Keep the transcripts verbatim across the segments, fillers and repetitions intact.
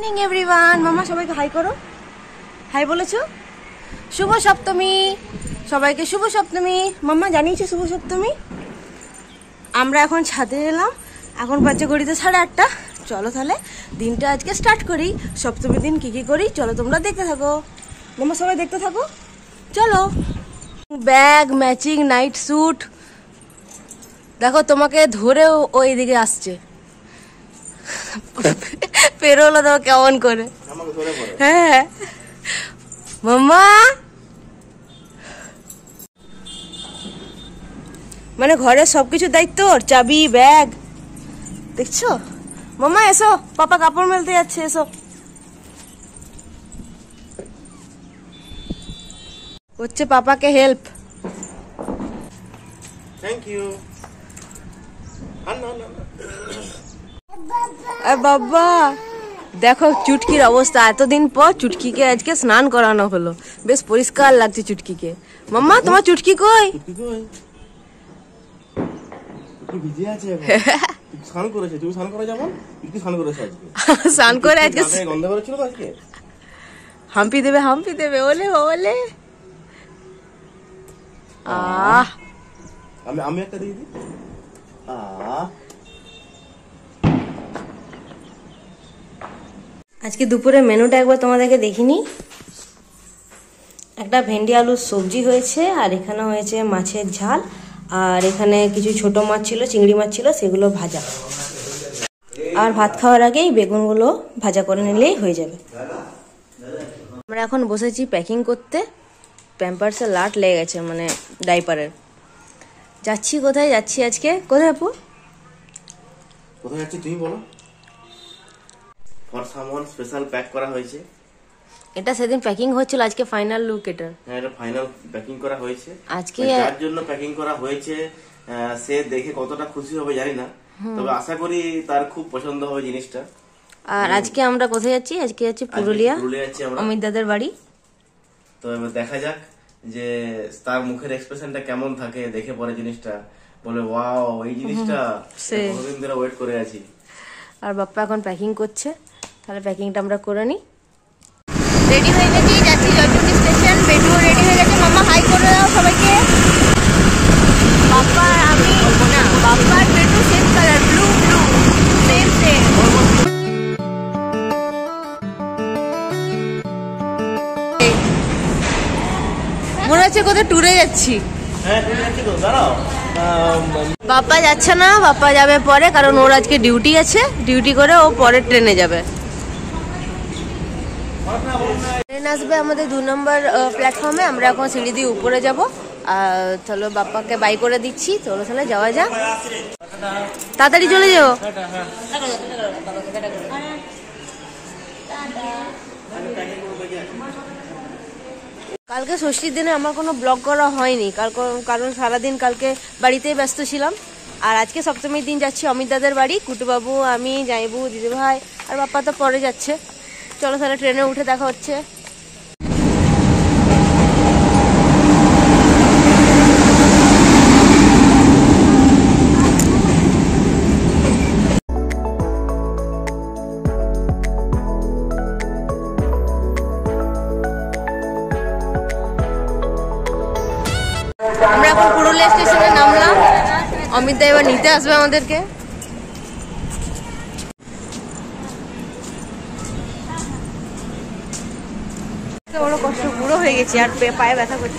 Morning everyone. মামা সবাইকে high করো, হাই বলেছো। শুভ সপ্তমী সবাইকে, শুভ সপ্তমী। মাম্মা জানিয়েছো শুভ সপ্তমী। আমরা এখন ছাদে এলাম, এখন বাজে ঘড়িতে সাড়ে আটটা। চলো তাহলে দিনটা আজকে স্টার্ট করি। সপ্তমীর দিন কি কি করি চলো তোমরা দেখতে থাকো। মাম্মা সবাই দেখতে থাকো চলো। ব্যাগ ম্যাচিং নাইট স্যুট, দেখো তোমাকে ধরেও ওই দিকে আসছে, পেরোলো তো কেমন করে। হ্যাঁ মাম্মা, মানে ঘরের সবকিছু দায়িত্ব ওর, চাবি ব্যাগ দেখছো। মাম্মা এসো, পাপা কাপড় মেলতে যাচ্ছে, এসো। করছে পাপাকে হেল্প। Thank you. বাবা দেখো চুটকির অবস্থা, এতদিন পর চুটকিকে আজকে স্নান করানো হলো, বেশ পরিষ্কার লাগছে চুটকিকে। মাম্মা তোমার চুটকি কই? ভিজে আছে স্নান করেছে, তুমি স্নান করে যাবো। কি স্নান করেছে আজকে? স্নান করে আজকে গন্ধ করেছিল তো আজকে। হাম্পি দেবে হাম্পি দেবে, ওলে ওলে। আহ আমি আমি একটা দিয়ে দিই। আহ আজকে দুপুরে মেনুটা একবার তোমাদেরকে দেখিনি। একটা ভেন্ডি আলুর সবজি হয়েছে, আর এখানে হয়েছে মাছের ঝাল, আর এখানে কিছু ছোট মাছ ছিল, চিংড়ি মাছ ছিল, সেগুলো ভাজা। আর ভাত খাওয়ার আগেই বেগুনগুলো ভাজা করে নিলেই হয়ে যাবে। আমরা এখন বসেছি প্যাকিং করতে। প্যাম্পার্সের লাট লেগে গেছে, মানে ডাইপারের। যাচ্ছি, কোথায় যাচ্ছি আজকে? কোথায় আপু? কোথায় যাচ্ছি তুমি বলো। ফর সামওয়ান স্পেশাল প্যাক করা হয়েছে। এটা সেদিন প্যাকিং হচ্ছিল, আজকে ফাইনাল লুক এটা। হ্যাঁ, এটা ফাইনাল প্যাকিং করা হয়েছে আজকে। যার জন্য প্যাকিং করা হয়েছে সে দেখে কতটা খুশি হবে জানি না, তবে আশা করি তার খুব পছন্দ হবে জিনিসটা। আর আজকে আমরা কোথায় যাচ্ছি? আজকে যাচ্ছি পুরুলিয়া, অমিত দাদার বাড়ি। তো এবার দেখা যাক যে তার মুখের এক্সপ্রেশনটা কেমন থাকে, দেখে পরে জিনিসটা বলে ওয়াও এই জিনিসটা কতদিন ধরে ওয়েট করে আছি। আর বাপ্পা এখন প্যাকিং করছে, তাহলে প্যাকিংটা আমরা করে নিই। রেডি হয়ে গেছি, যাচ্ছি জয়পুর স্টেশন। বেডুও রেডি হয়ে গেছে। মামা হাই করে দাও সবাইকে। বাপ্পা আর আমি না, বাপ্পা আর বেডু same colour, blue blue same same. মনে হচ্ছে কোথায় ট্যুরে যাচ্ছি। বাপ্পা যাচ্ছে না, বাপ্পা যাবে পরে, কারণ ওর আজকে ডিউটি আছে। ডিউটি করে ও পরের ট্রেনে যাবে। ট্রেন আসবে আমাদের দু নম্বর প্ল্যাটফর্মে। আমরা এখন সিঁড়ি দিয়ে উপরে যাব। চলো বাপ্পাকে বাই করে দিচ্ছি, চলো তাহলে যাওয়া যাক। তাড়াতাড়ি চলে যাও। কালকে ষষ্ঠীর দিনে আমার কোনো ব্লগ করা হয়নি, কারণ সারাদিন কালকে বাড়িতেই ব্যস্ত ছিলাম। আর আজকে সপ্তমীর দিন যাচ্ছি অমিত দাদার বাড়ি। কুটুবাবু, আমি, জাইবু, দিদিভাই আর বাপ্পা তো পরে যাচ্ছে। চলো তাহলে ট্রেনে উঠে দেখা হচ্ছে। আমরা এখন পুরুলিয়া স্টেশনে নামলাম। অমিত দা এবার নিতে আসবে আমাদেরকে। বড় কষ্ট, বুড়ো হয়ে গেছি আর পায়ে ব্যথা করছে।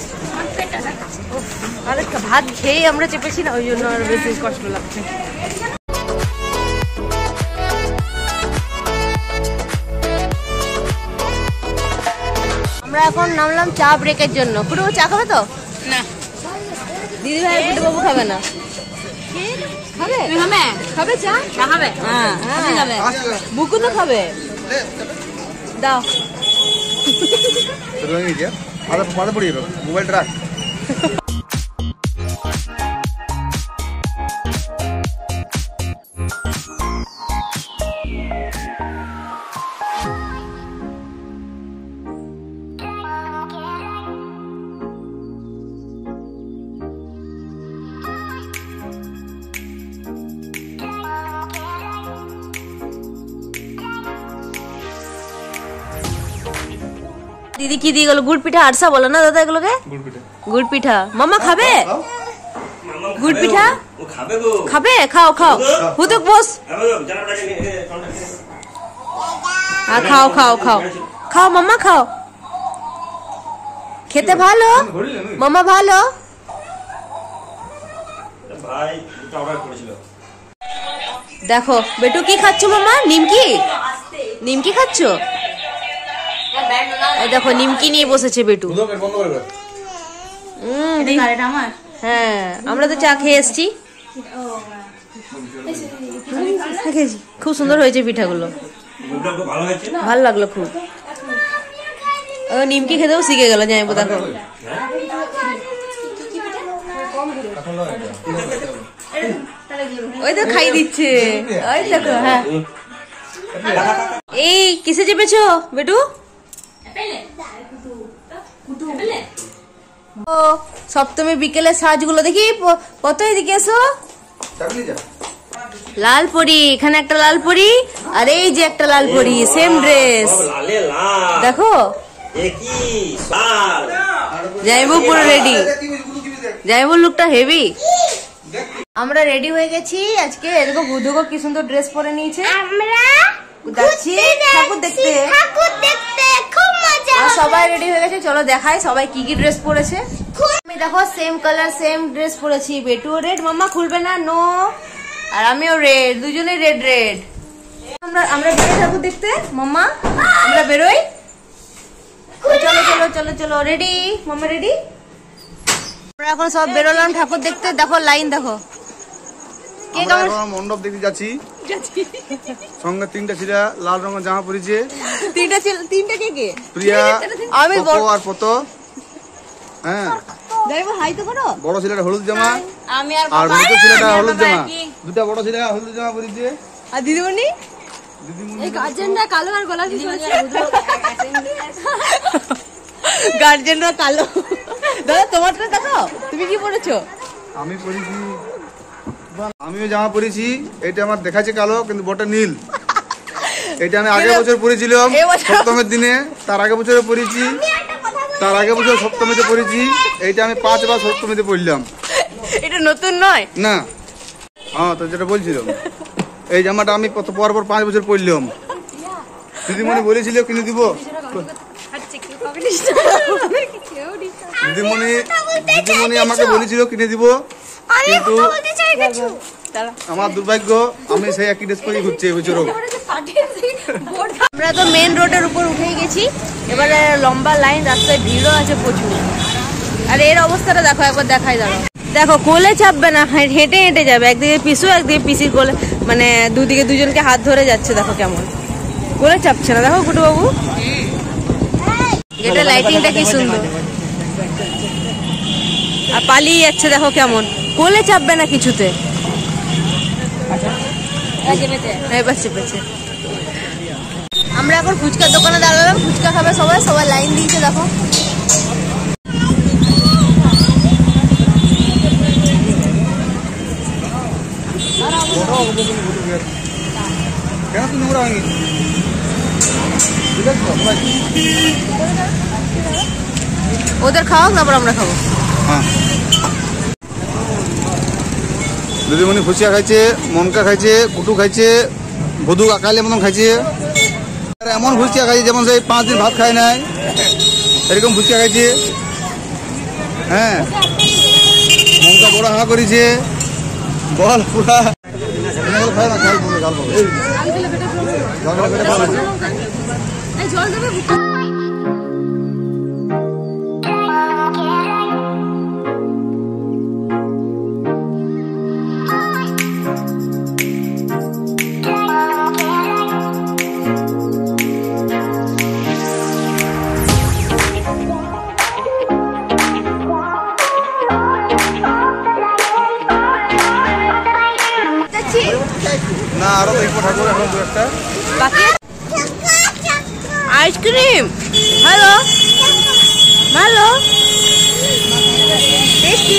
আর ভাত খেয়ে আমরা চেপেছি না, ওই জন্য আর বেশি কষ্ট লাগছে। আমরা এখন নামলাম চা ব্রেকের জন্য। পুরো চা খাবে তো? না, দিদি ভাই পুটু বাবু খাবে না। খাবে খাবে চা খাবে। হ্যাঁ বুকু তো খাবে, দাও। মোবাইল রাখ। দিদি কি দিয়ে গেল? গুড় পিঠা আরসা বলো না দাদা এগুলোকে? গুড় পিঠা। গুড় পিঠা মামা খাবে? গুড় পিঠা খাবে? খাও খাও হুতুক বস। আর খাও খাও খাও খাও মামা খাও। খেতে ভালো মামা, ভালো। দেখো বেটু কি খাচ্ছ মামা? নিমকি, নিমকি খাচ্ছ? দেখো নিমকি নিয়ে বসেছে বেটু। হ্যাঁ আমরা তো চা খেয়ে এসছি। খুব সুন্দর হয়েছে পিঠাগুলো, ভালো লাগলো খুব। ও নিমকি খেতেও শিখে গেল যাইবো। দেখো ওই তো খাই দিচ্ছে, ওই দেখো। হ্যাঁ এই কিসে চেপেছো বেটু? ও সপ্তমী বিকেলে সাজগুলো দেখি কত, এদিকে এসো। লাল পরি, এখানে একটা লাল পরি, আর এই যে একটা লাল পরি, সেম ড্রেস। দেখো যাইবো পুরো রেডি, যাইবো লুকটা হেভি। আমরা রেডি হয়ে গেছি আজকে। এরকম বুধুকো কি সুন্দর ড্রেস পরে নিয়েছে। আমরা যাচ্ছি ঠাকুর দেখতে, ঠাকুর দেখতে খুব মজা। আর সবাই রেডি হয়ে গেছে, চলো দেখাই সবাই কি কি ড্রেস পরেছে। আমি দেখো সেম কালার সেম ড্রেস পরেছি। বেটুও রেড, মাম্মা খুলবে না নো। আর আমিও রেড, দুজনে রেড রেড। আমরা আমরা বেরোই ঠাকুর দেখতে মাম্মা, আমরা বেরোই। চলো চলো চলো চলো রেডি মাম্মা, রেডি। আমরা এখন সব বেরোলাম ঠাকুর দেখতে। দেখো লাইন দেখো। কে কেমন মণ্ডপ দেখতে যাচ্ছি, সঙ্গে তিনটা ছেলে লাল রঙের জামা পরেছে। তিনটা ছেলে, তিনটা কে কে? প্রিয়া, আমি আর পত। হ্যাঁ যাইবো হাই তো করো। বড় ছেলেটা হলুদ জামা, আমি আর আর ছোট ছেলেটা হলুদ জামা। দুটা বড় ছেলে হলুদ জামা পরেছে। আর দিদিমণি দিদিমণি এই গার্জেনরা কালো আর গলা কি পরেছে? গার্জেনরা কালো। দাদা তোমারটা দেখো, তুমি কি পরেছো? আমি পরেছি, আমিও জামা পরেছি। এটা আমার দেখাচ্ছে কালো কিন্তু বটে নীল। এটা আমি আগের বছর পরেছিলাম সপ্তমের দিনে, তার আগে বছরে পরেছি, তার আগে বছর সপ্তমীতে পরেছি। এইটা আমি পাঁচবার সপ্তমীতে পরলাম। এটা নতুন নয় না। হ্যাঁ তো যেটা বলছিলাম, এই জামাটা আমি পর পর পাঁচ বছর পরলাম। দিদিমণি বলেছিল কিনে দিব। দিদিমণি দিদিমণি আমাকে বলেছিল কিনে দিব, কিন্তু আমার দুর্ভাগ্য আমি সেই একই ড্রেস পরে ঘুরছি এবছরও। আমরা তো মেন রোডের উপর উঠে গেছি। এবারে লম্বা লাইন, রাস্তায় ভিড়ও আছে প্রচুর। আর এর অবস্থাটা দেখো একবার, দেখাই দাঁড়াও। দেখো কোলে চাপবে না, হেঁটে হেঁটে যাবে। একদিকে পিসু, একদিকে পিসির কোলে, মানে দুদিকে দুজনকে হাত ধরে যাচ্ছে। দেখো কেমন কোলে চাপছে না। দেখো গুটু বাবু, এটা লাইটিংটা কি সুন্দর। আর পালিয়ে যাচ্ছে দেখো কেমন, কোলে চাপবে না কিছুতে। এবার চেপেছে। আমরা এখন ফুচকার দোকানে দাঁড়ালাম, ফুচকা খাবে সবাই, সবাই লাইন দিয়েছে দেখো। ওদের খাওয়া, তারপর আমরা খাবো। দিদিমণি ফুচকা খাইছে, মনকা খাইছে, কুটু খাইছে, বধু কাকালে মতন খাইছে। এমন ফুচকা খাইছে যেমন সেই পাঁচ দিন ভাত খায় নাই, এরকম ফুচকা খাইছে। হ্যাঁ মনকা বড় হা করেছে, বল পুরা খায় না, ঝাল পাবে, ঝাল পাবে, ঝাল পাবে। না আরো দেখবো ঠাকুর, এখন দু একটা আইসক্রিম। Hello hello tasty.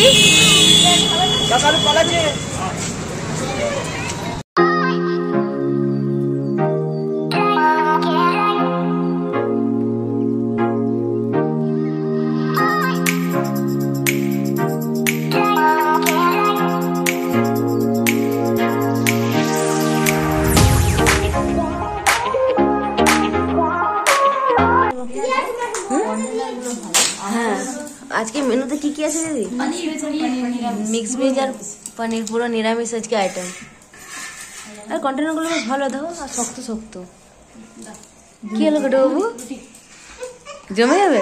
আজকে মেনুতে কি কি আছে দিদি? মিক্স ভেজ আর পনির, পুরো নিরামিষ আজকে আইটেম। আর কন্টেনারগুলো বেশ ভালো দাও, আর শক্ত শক্ত। কি হলো গোটা বাবু, জমে যাবে?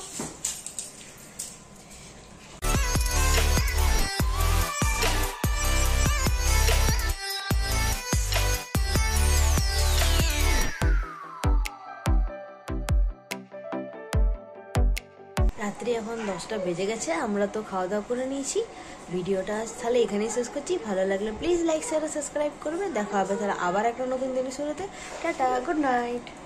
রাত্রি এখন দশটা বেজে গেছে, আমরা তো খাওয়া দাওয়া করে নিয়েছি। ভিডিওটা তাহলে এখানেই শেষ করছি। ভালো লাগলে প্লিজ লাইক শেয়ার সাবস্ক্রাইব করবে। দেখা হবে তাহলে আবার একটা নতুন দিনের শুরুতে। Tata, good night.